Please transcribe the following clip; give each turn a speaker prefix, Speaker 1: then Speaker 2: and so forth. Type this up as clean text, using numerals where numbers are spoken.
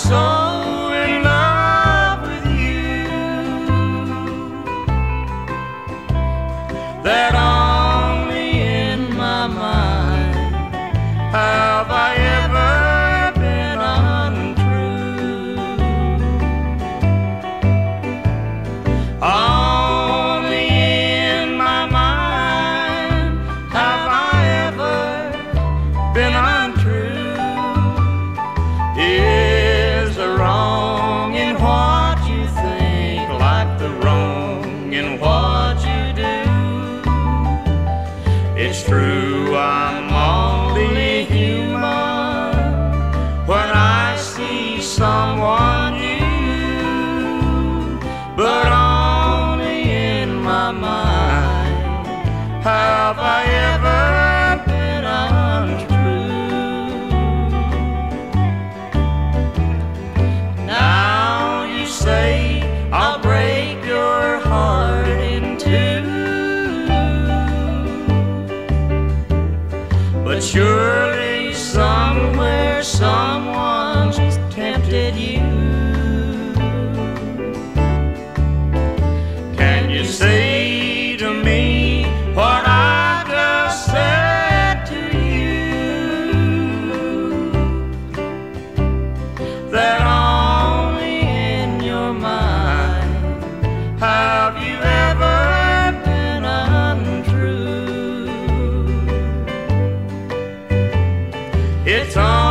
Speaker 1: so in love with you that only in my mind have I ever been untrue. Only in my mind have I ever been untrue. Is the wrong in what you think like the wrong in what you do? It's true, I'm only human when I see someone new, but only in my mind have I ever been untrue. Now you say I'll break your heart in two, but surely somewhere someone just tempted you. Can you say to me what I just said to you? That only in your mind have you ever been untrue. It's all